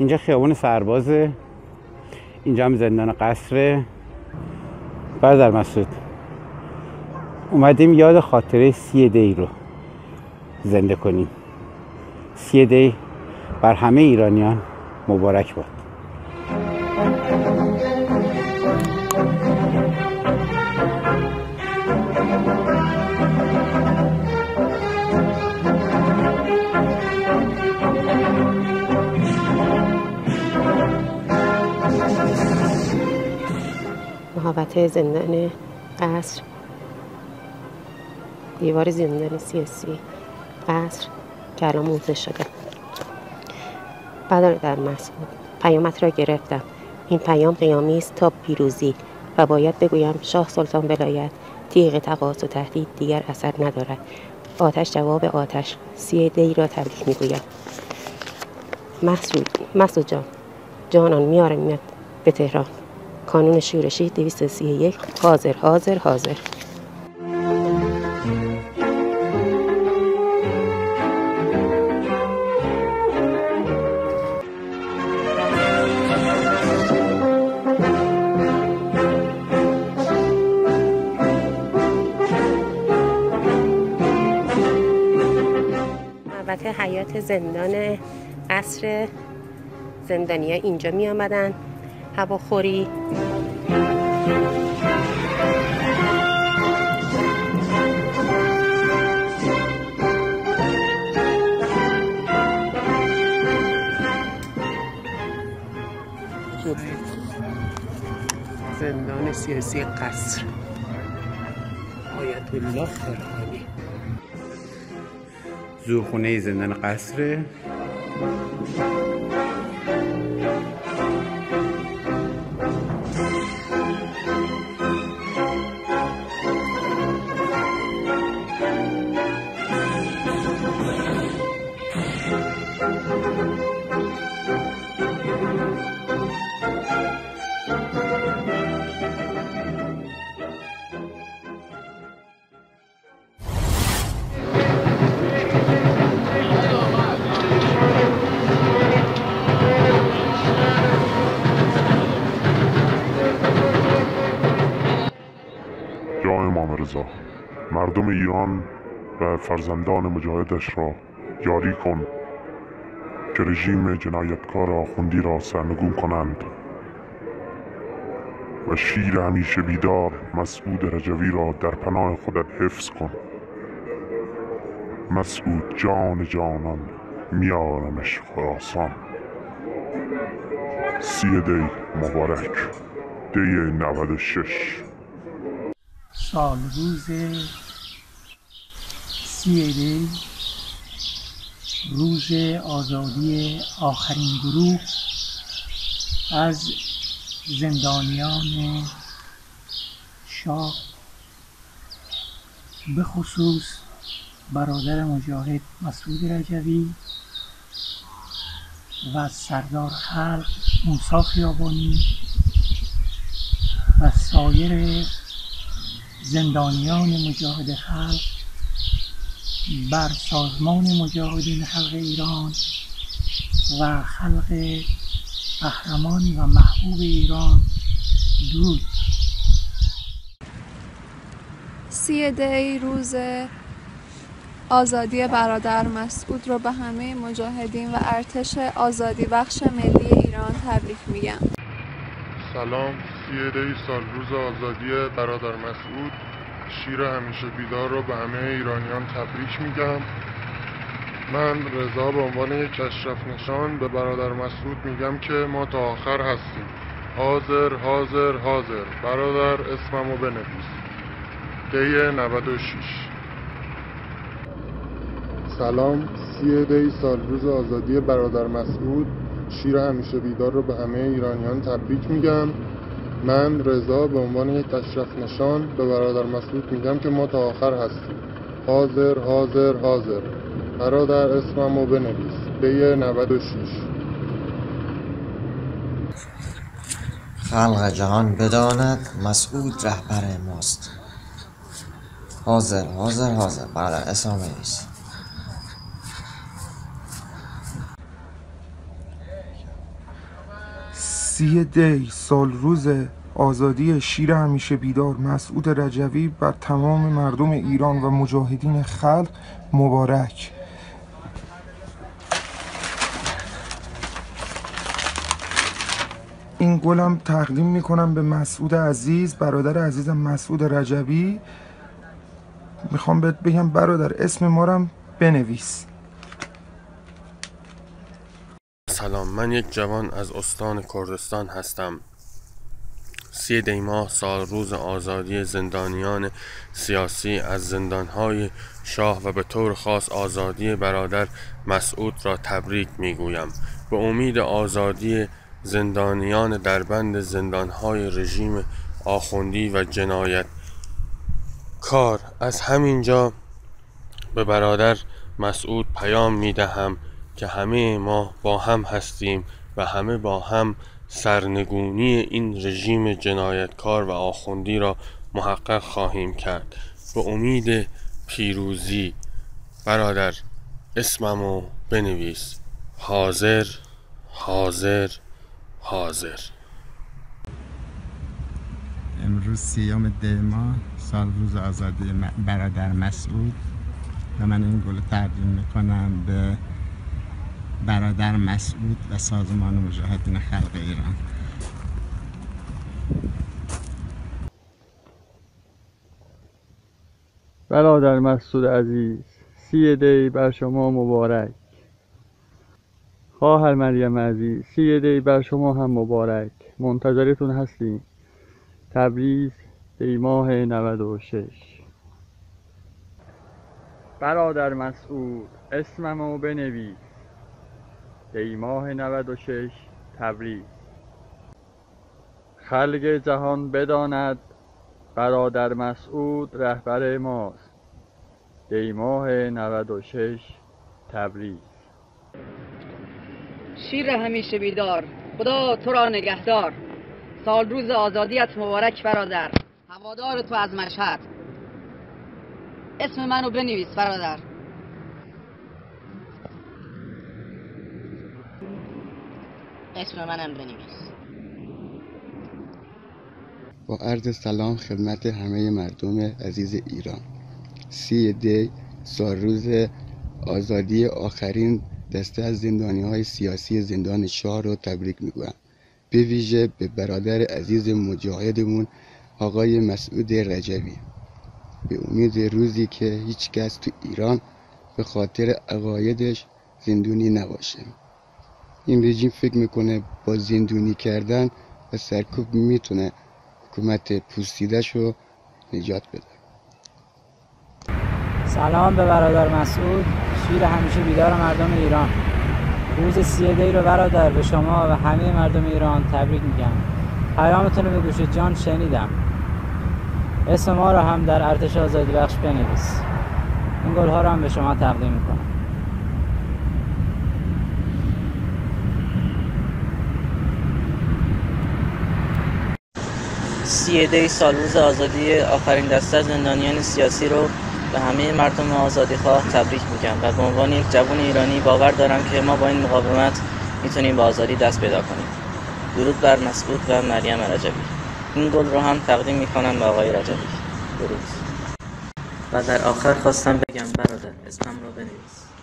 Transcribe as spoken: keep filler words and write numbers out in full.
اینجا خیابون سربازه، اینجا هم زندان قصره. برادر مسعود اومدیم یاد خاطره سی دی رو زنده کنیم. سی دی بر همه ایرانیان مبارک باد. محوطه زندان قصر، دیوار زندان سیاسی قصر که الان موزه شده. برادر مسعود، پیامت را گرفتم. این پیام پیامی است تا پیروزی و باید بگویم شاه سلطان ولایت تیغ تقاضا و تهدید دیگر اثر ندارد. آتش جواب آتش. سی دی را تبریک میگویم. مسعود مسعود جان جانان میارم میاد به تهران. کانون شورشی دویست و سی و یک حاضر حاضر حاضر. البته حیات زندان قصر زندانی‌ها اینجا می آمدن هواخوری. زندان سیاسی قصر آیت الله خرقانی. زورخونه زندان قصره. مردم ایران و فرزندان مجاهدش را یاری کن که رژیم جنایتکار آخوندی را سرنگون کنند و شیر همیشه بیدار مسعود رجوی را در پناه خودت حفظ کن. مسعود جان جانان میارمش خراسان. سی دی مبارک. دی نود و شش. سال روز سی دی، روز آزادی آخرین گروه از زندانیان شاه، به خصوص برادر مجاهد مسعود رجوی و سردار خلق موسی خیابانی و سایر زندانیان مجاهد خلق بر سازمان مجاهدین خلق ایران و خلق قهرمان و محبوب ایران درود. سی دی روز آزادی برادر مسعود رو به همه مجاهدین و ارتش آزادی بخش ملی ایران تبریک میگم. سلام. سی دی سال روز آزادی برادر مسعود، شیر همیشه بیدار رو به همه ایرانیان تبریک میگم. من رضا به عنوان یک اشرف نشان به برادر مسعود میگم که ما تا آخر هستیم. حاضر حاضر حاضر. برادر اسممو بنویس. دی نود و شش. سلام. سی دی سال روز آزادی برادر مسعود، شیر همیشه بیدار رو به همه ایرانیان تبریک میگم. من رضا به عنوان یک اشرف نشان به برادر مسعود میگم که ما تا آخر هستیم. حاضر حاضر حاضر. برادر اسممو بنویس. دی نود و شش. خلق جهان بداند مسعود رهبر ماست. حاضر حاضر حاضر. برادر اسممو بنویس. سی دی سال روز آزادی شیر همیشه بیدار مسعود رجوی بر تمام مردم ایران و مجاهدین خلق مبارک. این گلم تقدیم میکنم به مسعود عزیز، برادر عزیزم مسعود رجوی. میخوام بهت بگم برادر اسم ما رو بنویس. سلام، من یک جوان از استان کردستان هستم. سی دی ماه سال روز آزادی زندانیان سیاسی از زندانهای شاه و به طور خاص آزادی برادر مسعود را تبریک میگویم. به امید آزادی زندانیان در بند زندانهای رژیم آخوندی و جنایت کار، از همینجا به برادر مسعود پیام میدهم که همه ما با هم هستیم و همه با هم سرنگونی این رژیم جنایتکار و آخوندی را محقق خواهیم کرد. به امید پیروزی. برادر اسممو بنویس. حاضر حاضر حاضر. امروز سیام دی ماه سال روز آزادی برادر مسعود و من این گل تقدیم میکنم به برادر مسعود و سازمان مجاهدین خلق ایران. برادر مسعود عزیز، سی دی بر شما مبارک. خواهر مریم عزیز، سی دی بر شما هم مبارک. منتظرتون هستیم. تبریز، دی ماه نود و شش. برادر مسعود اسممو بنویس. دی ماه نود و شش تبریز. خلق جهان بداند برادر مسعود رهبر ماست. دی ماه نود و شش تبریز. شیر همیشه بیدار، خدا تو را نگهدار. سال روز آزادیت مبارک برادر. هوادار تو از مشهد. اسم منو بنویس برادر. اسم منم بنویس. با عرض سلام خدمت همه مردم عزیز ایران. سی دی سال روز آزادی آخرین دسته از زندانی های سیاسی زندان شاه رو تبریک میگویم. به ویژه به برادر عزیز مجاهدمون آقای مسعود رجوی. به امید روزی که هیچ کس تو ایران به خاطر عقایدش زندونی نباشه. این رژیم فکر میکنه با زندونی کردن و سرکوب میتونه حکومت پوسیدش رو نجات بده. سلام به برادر مسعود، شیر همیشه بیدار مردم ایران. روز سی دی رو برادر به شما و همه مردم ایران تبریک میگم. پیامتون رو به گوش جان شنیدم. اسم ما رو هم در ارتش آزادی بخش بنویس. این گل ها رو هم به شما تقدیم میکنم. سی دی سال روز آزادی آخرین دسته از زندانیان سیاسی رو به همه مردم آزادی خواه تبریک میگم و به عنوان یک جوان ایرانی باور دارم که ما با این مقاومت میتونیم به آزادی دست پیدا کنیم. درود بر مسعود و مریم رجوی. این گل رو هم تقدیم میکنم به آقای رجوی. درود. و در آخر خواستم بگم برادر اسمم رو بنویس.